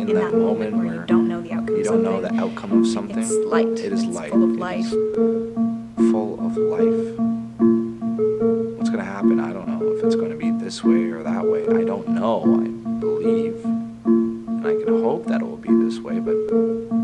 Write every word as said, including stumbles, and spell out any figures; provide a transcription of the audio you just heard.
in, in that, that moment, moment where, where you don't know the outcome. You don't know the outcome of something. It's light. It is it's light. Full of life. Full of life. What's going to happen? I don't know. If it's going to be this way or that way, I don't know. I believe, and I can hope that it will be this way, but